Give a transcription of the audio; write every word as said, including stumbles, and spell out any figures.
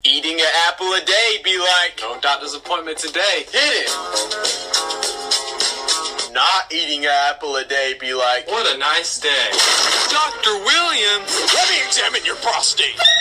Eating an apple a day be like... No doctor's appointment today. Hit it! Not eating an apple a day be like... What a nice day. Doctor Williams! Let me examine your prostate!